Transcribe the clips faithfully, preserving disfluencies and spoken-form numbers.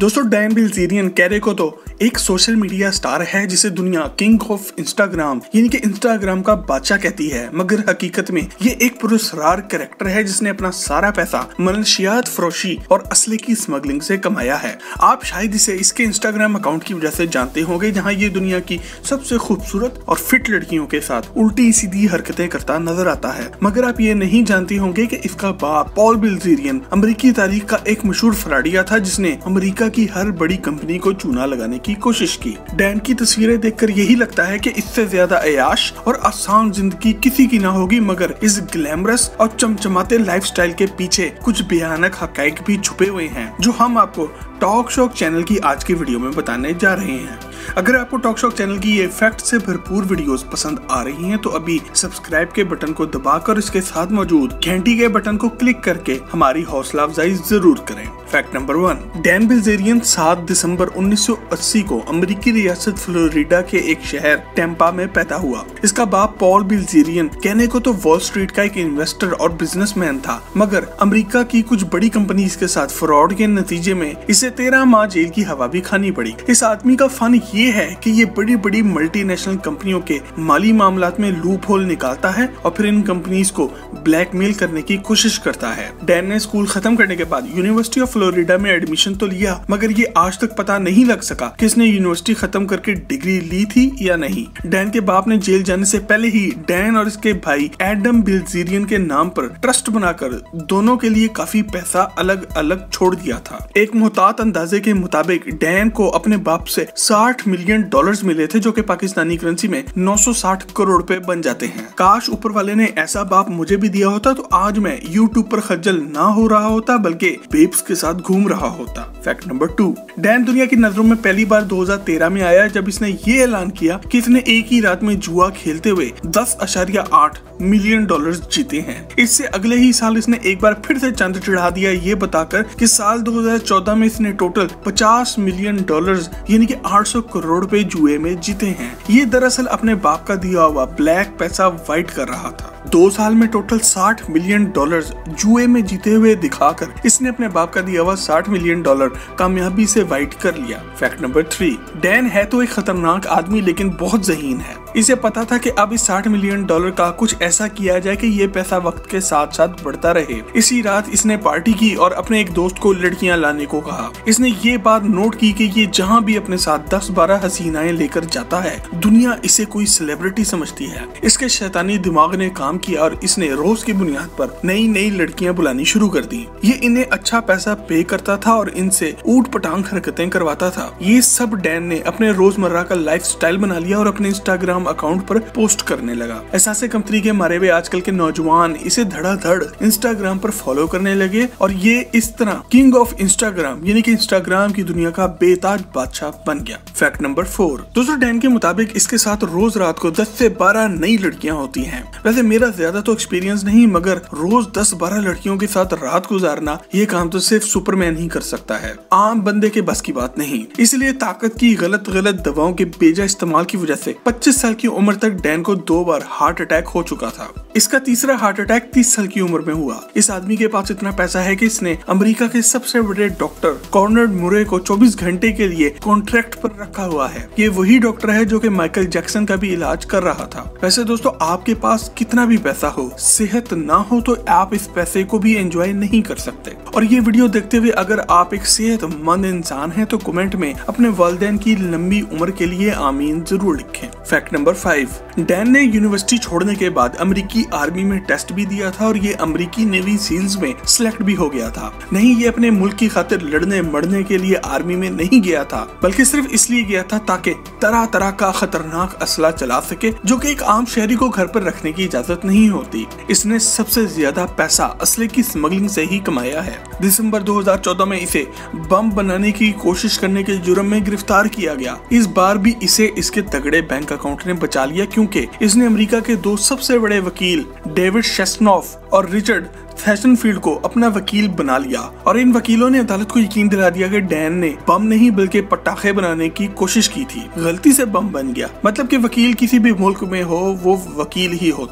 दोस्तों Dan Bilzerian कैरेको तो एक सोशल मीडिया स्टार है जिसे दुनिया किंग ऑफ इंस्टाग्राम यानी कि इंस्टाग्राम का बादशाह कहती है, मगर हकीकत में ये एक पुरस्कार कैरेक्टर है जिसने अपना सारा पैसा मनशियात फरोशी और असले की स्मगलिंग से कमाया है। आप शायद इसे इसके इंस्टाग्राम अकाउंट की वजह से जानते होंगे, जहाँ ये दुनिया की सबसे खूबसूरत और फिट लड़कियों के साथ उल्टी सीधी हरकतें करता नजर आता है। मगर आप ये नहीं जानते होंगे कि इसका बाप पॉल बिल्जेरियन अमेरिकी तारीख का एक मशहूर फराडिया था जिसने अमेरिका की हर बड़ी कंपनी को चूना लगाने की कोशिश की। डैन की तस्वीरें देखकर यही लगता है कि इससे ज्यादा अयाश और आसान जिंदगी किसी की ना होगी, मगर इस ग्लैमरस और चमचमाते लाइफस्टाइल के पीछे कुछ भयानक हकाइक भी छुपे हुए हैं जो हम आपको टॉक शॉक चैनल की आज की वीडियो में बताने जा रहे हैं। अगर आपको टॉक शॉक चैनल की ये फैक्ट से भरपूर वीडियोस पसंद आ रही हैं तो अभी सब्सक्राइब के बटन को दबाकर इसके साथ मौजूद घंटी के बटन को क्लिक करके हमारी हौसला अफजाई जरूर करें। Fact number one, Dan Bilzerian सात दिसंबर उन्नीस सौ अस्सी को अमेरिकी रियासत फ्लोरिडा के एक शहर टेम्पा में पैदा हुआ। इसका बाप पॉल बिल्जेरियन कहने को तो वॉल स्ट्रीट का एक इन्वेस्टर और बिजनेसमैन था, मगर अमेरिका की कुछ बड़ी कंपनीज के साथ फ्रॉड के नतीजे में इसे तेरह माह जेल की हवा भी खानी पड़ी। इस आदमी का फन ये है कि ये बड़ी बड़ी मल्टीनेशनल कंपनियों के माली मामलात में लूप होल निकालता है और फिर इन कंपनीज को ब्लैकमेल करने की कोशिश करता है। डैन ने स्कूल खत्म करने के बाद यूनिवर्सिटी ऑफ फ्लोरिडा में एडमिशन तो लिया, मगर ये आज तक पता नहीं लग सका कि इसने यूनिवर्सिटी खत्म करके डिग्री ली थी या नहीं। डैन के बाप ने जेल जाने से पहले ही डैन और इसके भाई एडम बिल्जेरियन के नाम पर ट्रस्ट बनाकर दोनों के लिए काफी पैसा अलग अलग छोड़ दिया था। एक मुहतात अंदाजे के मुताबिक डैन को अपने बाप से साठ मिलियन डॉलर्स मिले थे, जो कि पाकिस्तानी करेंसी में नौ सौ साठ करोड़ रुपए बन जाते हैं। काश ऊपर वाले ने ऐसा बाप मुझे भी दिया होता तो आज मैं यूट्यूब पर खज्जल ना हो रहा होता बल्कि बेब्स के साथ घूम रहा होता। फैक्ट नंबर टू, डैन दुनिया की नजरों में पहली बार दो हज़ार तेरह में आया जब इसने ये ऐलान किया कि इसने एक ही रात में जुआ खेलते हुए दस अशारिया आठ मिलियन डॉलर्स जीते हैं। इससे अगले ही साल इसने एक बार फिर से चंद चढ़ा दिया ये बताकर कि साल दो हज़ार चौदह में इसने टोटल पचास मिलियन डॉलर्स यानी कि आठ सौ करोड़ रुपए जुए में जीते हैं। ये दरअसल अपने बाप का दिया हुआ ब्लैक पैसा व्हाइट कर रहा था। दो साल में टोटल साठ मिलियन डॉलर्स जुए में जीते हुए दिखाकर इसने अपने बाप का दिया हुआ साठ मिलियन डॉलर कामयाबी से व्हाइट कर लिया। फैक्ट नंबर थ्री, डैन है तो एक खतरनाक आदमी लेकिन बहुत ज़हीन है। इसे पता था कि अब इस साठ मिलियन डॉलर का कुछ ऐसा किया जाए कि ये पैसा वक्त के साथ साथ बढ़ता रहे। इसी रात इसने पार्टी की और अपने एक दोस्त को लड़कियां लाने को कहा। इसने ये बात नोट की कि ये जहाँ भी अपने साथ दस बारह हसीनाएं लेकर जाता है दुनिया इसे कोई सेलिब्रिटी समझती है। इसके शैतानी दिमाग ने काम किया और इसने रोज की बुनियाद पर नई नई लड़कियां बुलानी शुरू कर दी। ये इन्हें अच्छा पैसा पे करता था और इनसे ऊट पटांग हरकतें करवाता था। ये सब डैन ने अपने रोजमर्रा का लाइफ स्टाइल बना लिया और अपने इंस्टाग्राम अकाउंट पर पोस्ट करने लगा। एहसास कमतरी के मारे हुए आजकल के नौजवान इसे धड़ाधड़ इंस्टाग्राम पर फॉलो करने लगे और ये इस तरह किंग ऑफ इंस्टाग्राम यानी कि इंस्टाग्राम की दुनिया का बेताज बादशाह बन गया। फैक्ट नंबर फोर, दोस्तों डैन के मुताबिक इसके साथ रोज रात को दस से बारह नई लड़कियां होती हैं। वैसे मेरा ज्यादा तो एक्सपीरियंस नहीं, मगर रोज दस बारह लड़कियों के साथ रात गुजारना ये काम तो सिर्फ सुपरमैन ही कर सकता है, आम बंदे के बस की बात नहीं। इसलिए ताकत की गलत गलत दवाओं के बेजा इस्तेमाल की वजह से पच्चीस साल की उम्र तक डैन को दो बार हार्ट अटैक हो चुका था। इसका तीसरा हार्ट अटैक तीस साल की उम्र में हुआ। इस आदमी के पास इतना पैसा है कि इसने अमेरिका के सबसे बड़े डॉक्टर कॉर्नेड मुरे को चौबीस घंटे के लिए कॉन्ट्रैक्ट पर रखा हुआ है। ये वही डॉक्टर है जो कि माइकल जैक्सन का भी इलाज कर रहा था। वैसे दोस्तों आपके पास कितना भी पैसा हो, सेहत ना हो तो आप इस पैसे को भी एंजॉय नहीं कर सकते। और ये वीडियो देखते हुए अगर आप एक सेहतमंद इंसान हैं तो कमेंट में अपने वालिदैन की लंबी उम्र के लिए आमीन जरूर लिखें। फैक्ट नंबर फाइव, डैन ने यूनिवर्सिटी छोड़ने के बाद अमेरिकी आर्मी में टेस्ट भी दिया था और ये अमेरिकी नेवी सील्स में सिलेक्ट भी हो गया था। नहीं, ये अपने मुल्क की खातिर लड़ने मरने के लिए आर्मी में नहीं गया था, बल्कि सिर्फ इसलिए गया था ताकि तरह तरह का खतरनाक असला चला सके जो कि एक आम शहरी को घर पर रखने की इजाजत नहीं होती। इसने सबसे ज्यादा पैसा असले की स्मगलिंग से ही कमाया है। दिसंबर दो हज़ार चौदह में इसे बम बनाने की कोशिश करने के जुर्म में गिरफ्तार किया गया। इस बार भी इसे इसके तगड़े बैंक अकाउंट ने बचा लिया क्योंकि इसने अमेरिका के दो सबसे बड़े वकील डेविड शेस्नॉफ और रिचर्ड फैशनफील्ड को अपना वकील बना लिया और इन वकीलों ने अदालत को यकीन दिला दिया कि डैन ने बम नहीं बल्कि पटाखे बनाने की कोशिश की थी, गलती से बम बन गया। मतलब कि वकील किसी भी मुल्क में हो वो वकील ही होता है।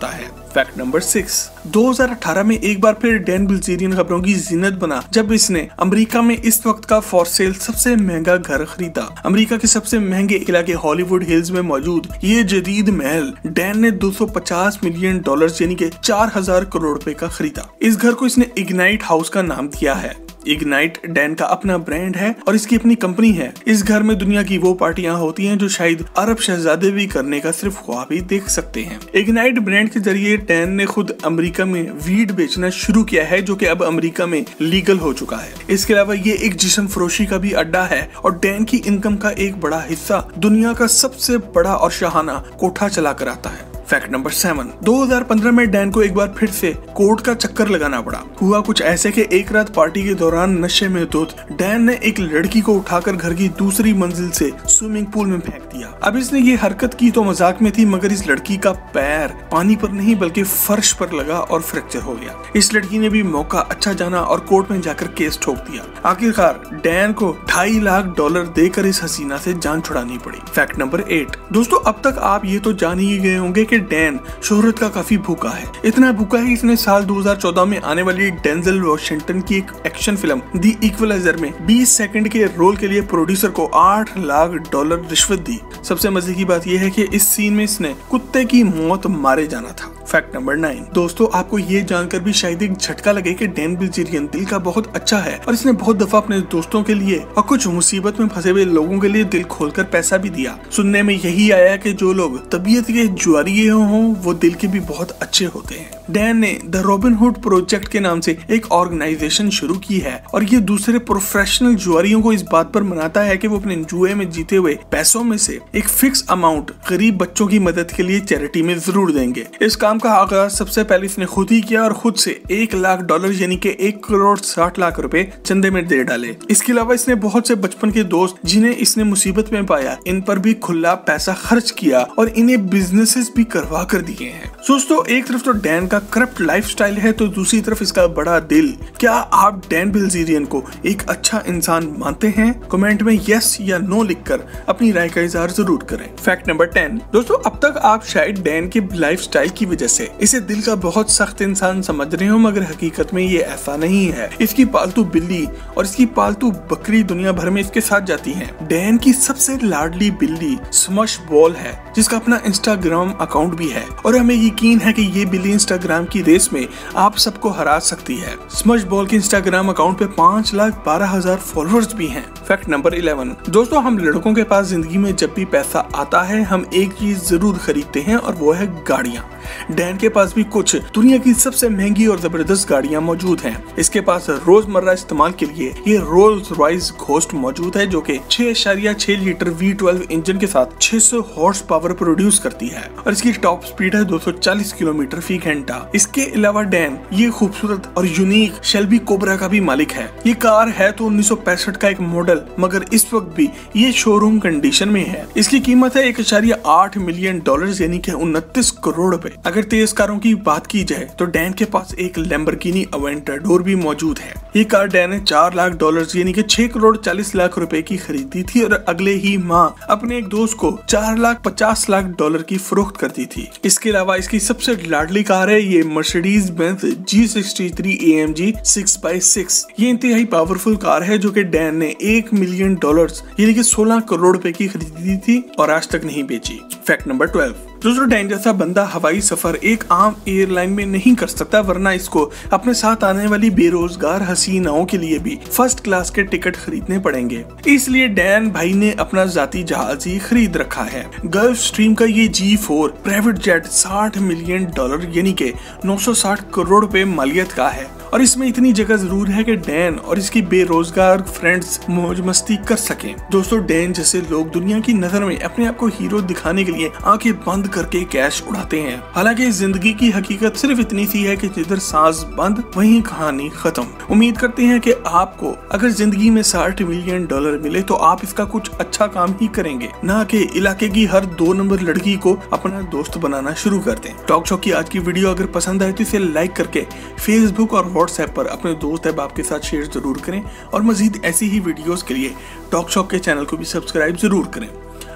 फैक्ट नंबर सिक्स, दो हज़ार अठारह में एक बार फिर डैन बिल्जेरियन खबरों की जीनत बना जब इसने अमेरिका में इस वक्त का फॉर सेल सबसे महंगा घर खरीदा। अमेरिका के सबसे महंगे इलाके हॉलीवुड हिल्स में मौजूद ये जदीद महल डैन ने दो सौ पचास मिलियन डॉलर्स यानी कि चार हजार करोड़ रुपए का खरीदा। इस घर को इसने इग्नाइट हाउस का नाम दिया है। इग्नाइट डैन का अपना ब्रांड है और इसकी अपनी कंपनी है। इस घर में दुनिया की वो पार्टियां होती हैं जो शायद अरब शहजादे भी करने का सिर्फ ख्वाब ही देख सकते हैं। इग्नाइट ब्रांड के जरिए डैन ने खुद अमेरिका में वीड बेचना शुरू किया है जो कि अब अमेरिका में लीगल हो चुका है। इसके अलावा ये एक जिस्म फरोशी का भी अड्डा है और डैन की इनकम का एक बड़ा हिस्सा दुनिया का सबसे बड़ा और शाहाना कोठा चला कर आता है। फैक्ट नंबर सेवन, दो हज़ार पंद्रह में डैन को एक बार फिर से कोर्ट का चक्कर लगाना पड़ा। हुआ कुछ ऐसे कि एक रात पार्टी के दौरान नशे में धुत डैन ने एक लड़की को उठाकर घर की दूसरी मंजिल से स्विमिंग पूल में फेंक दिया। अब इसने ये हरकत की तो मजाक में थी, मगर इस लड़की का पैर पानी पर नहीं बल्कि फर्श पर लगा और फ्रैक्चर हो गया। इस लड़की ने भी मौका अच्छा जाना और कोर्ट में जाकर केस ठोक दिया। आखिरकार डैन को ढाई लाख डॉलर देकर इस हसीना से जान छुड़ानी पड़ी। फैक्ट नंबर एट, दोस्तों अब तक आप ये तो जान ही गए होंगे कि डैन शोहरत का काफी भूखा है। इतना भूखा है इसने साल दो हज़ार चौदह में आने वाली डेंजल वॉशिंगटन की एक एक्शन फिल्म द इक्वलाइजर में बीस सेकंड के रोल के लिए प्रोड्यूसर को आठ लाख डॉलर रिश्वत दी। सबसे मजे की बात यह है कि इस सीन में इसने कुत्ते की मौत मारे जाना था। फैक्ट नंबर नाइन, दोस्तों आपको ये जानकर भी शायद एक झटका लगे कि डैन बिल्जेरियन दिल का बहुत अच्छा है और इसने बहुत दफा अपने दोस्तों के लिए और कुछ मुसीबत में फंसे हुए लोगों के लिए दिल खोलकर पैसा भी दिया। सुनने में यही आया कि जो लोग तबीयत के जुआरी हों वो दिल के भी बहुत अच्छे होते हैं। डैन ने द रॉबिन हुड प्रोजेक्ट के नाम से एक ऑर्गेनाइजेशन शुरू की है और ये दूसरे प्रोफेशनल जुआरियों को इस बात पर मनाता है कि वो अपने जुए में जीते हुए पैसों में से एक फिक्स अमाउंट गरीब बच्चों की मदद के लिए चैरिटी में जरूर देंगे। इस काम का आगाज सबसे पहले इसने खुद ही किया और खुद से एक लाख डॉलर यानी कि एक करोड़ साठ लाख रुपए चंदे में दे डाले। इसके अलावा इसने बहुत से बचपन के दोस्त जिन्हें इसने मुसीबत में पाया इन पर भी खुला पैसा खर्च किया और इन्हें बिजनेसेस भी करवा कर दिए हैं। दोस्तों एक तरफ तो डैन का करप्ट लाइफस्टाइल है तो दूसरी तरफ इसका बड़ा दिल। क्या आप डैन बिल्जेरियन को एक अच्छा इंसान मानते हैं? कमेंट में यस या नो लिखकर अपनी राय का इजहार जरूर करें। फैक्ट नंबर टेन, दोस्तों अब तक आप शायद डैन के लाइफस्टाइल की वजह से इसे दिल का बहुत सख्त इंसान समझ रहे हो, मगर हकीकत में ये ऐसा नहीं है। इसकी पालतू बिल्ली और इसकी पालतू बकरी दुनिया भर में इसके साथ जाती हैं। डैन की सबसे लाडली बिल्ली स्मश बॉल है जिसका अपना इंस्टाग्राम अकाउंट भी है और हमें यकीन है कि ये बिल्ली इंस्टाग्राम की रेस में आप सबको हरा सकती है। स्मश बॉल के इंस्टाग्राम अकाउंट पे पाँच लाख बारह हजार फॉलोअर्स भी हैं। फैक्ट नंबर इलेवन, दोस्तों हम लड़कों के पास जिंदगी में जब भी पैसा आता है हम एक चीज जरूर खरीदते हैं और वो है गाड़ियाँ। डैन के पास भी कुछ दुनिया की सबसे महंगी और जबरदस्त गाड़ियां मौजूद हैं। इसके पास रोजमर्रा इस्तेमाल के लिए ये रोल्स रॉयस घोस्ट मौजूद है जो कि छह इशारिया छह लीटर वी ट्वेल्व इंजन के साथ छह सौ हॉर्स पावर प्रोड्यूस करती है और इसकी टॉप स्पीड है दो सौ चालीस किलोमीटर फी घंटा। इसके अलावा डैन ये खूबसूरत और यूनिक शेल्बी कोबरा का भी मालिक है। ये कार है तो उन्नीस सौ पैंसठ का एक मॉडल, मगर इस वक्त भी ये शोरूम कंडीशन में है। इसकी कीमत है एक इशारिया आठ मिलियन डॉलर यानी कि उनतीस करोड़ रुपए। अगर तेज कारों की बात की जाए तो डैन के पास एक लैम्बोर्गिनी अवेंटाडोर भी मौजूद है। ये कार डैन ने चार लाख डॉलर यानी कि छह करोड़ चालीस लाख रुपए की खरीदी थी और अगले ही माह अपने एक दोस्त को चार लाख पचास लाख डॉलर की फरोख्त कर दी थी। इसके अलावा इसकी सबसे लाडली कार है ये Mercedes Benz G sixty three A M G six by six. ये इंतहाई पावरफुल कार है जो कि डैन ने एक मिलियन डॉलर यानी कि सोलह करोड़ रुपए की खरीदी थी और आज तक नहीं बेची। फैक्ट नंबर ट्वेल्व, दोस्तों डैन जैसा बंदा हवाई सफर एक आम एयरलाइन में नहीं कर सकता, वरना इसको अपने साथ आने वाली बेरोजगार हसीनाओं के लिए भी फर्स्ट क्लास के टिकट खरीदने पड़ेंगे। इसलिए डैन भाई ने अपना जाती जहाज ही खरीद रखा है। गल्फ स्ट्रीम का ये जी फोर प्राइवेट जेट साठ मिलियन डॉलर यानी के नौ सौ साठ करोड़ रुपए मालियत का है और इसमें इतनी जगह जरूर है कि डैन और इसकी बेरोजगार फ्रेंड्स मौज मस्ती कर सकें। दोस्तों डैन जैसे लोग दुनिया की नजर में अपने आप को हीरो दिखाने के लिए आंखें बंद करके कैश उड़ाते हैं। हालांकि जिंदगी की हकीकत सिर्फ इतनी सी है कि जिधर सांस बंद वहीं कहानी खत्म। उम्मीद करते हैं कि आपको अगर जिंदगी में साठ मिलियन डॉलर मिले तो आप इसका कुछ अच्छा काम ही करेंगे, ना कि इलाके की हर दो नंबर लड़की को अपना दोस्त बनाना शुरू कर दें। टॉक शो की आज की वीडियो अगर पसंद आए तो इसे लाइक करके फेसबुक और व्हाट्सएप पर अपने दोस्त अहबाब के साथ शेयर जरूर करें और मजीद ऐसी ही वीडियोस के लिए टॉक शॉक के चैनल को भी सब्सक्राइब जरूर करें।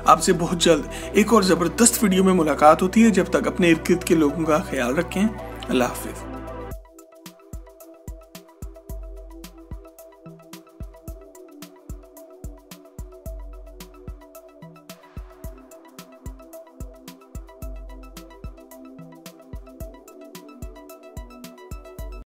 आपसे बहुत जल्द एक और जबरदस्त वीडियो में मुलाकात होती है। जब तक अपने इर्द गिर्द के लोगों का ख्याल रखें। अल्लाह हाफिज।